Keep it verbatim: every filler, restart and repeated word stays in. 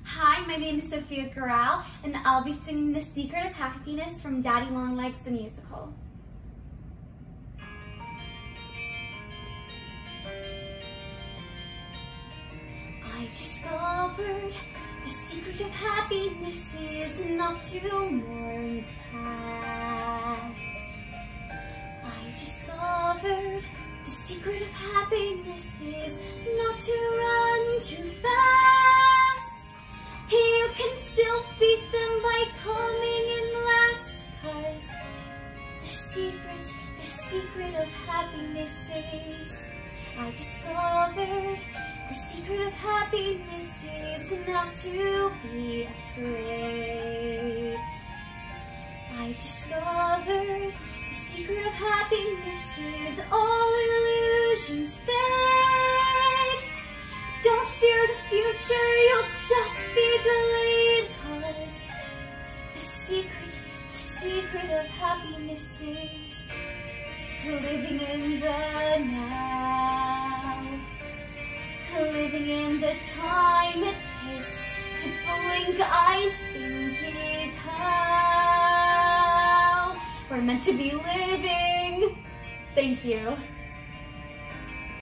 Hi, my name is Sophia Goral, and I'll be singing The Secret of Happiness from Daddy Long Legs the Musical. I've discovered the secret of happiness is not to mourn the past. I've discovered the secret of happiness is not to run too fast. You can still beat them by coming in last, 'cause the secret, the secret of happiness is, I discovered the secret of happiness is not to be afraid. I've discovered the secret of happiness is all illusions fade. Don't fear the future, you'll just be delayed, 'cause the secret, the secret of happiness is living in the now. Living in the time it takes to blink, I think is how we're meant to be living. Thank you.